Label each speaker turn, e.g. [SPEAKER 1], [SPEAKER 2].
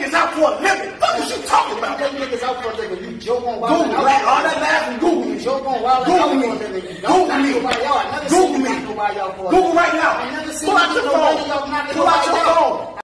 [SPEAKER 1] niggas out for a living. What is you talking about?
[SPEAKER 2] Them niggas out for a living. You joke on wild.
[SPEAKER 1] Google, right? All that laughing, Google me.
[SPEAKER 2] You joke on wild.
[SPEAKER 1] Google me. Google me. Google me. Google right now. Pull out your phone. Pull out your phone.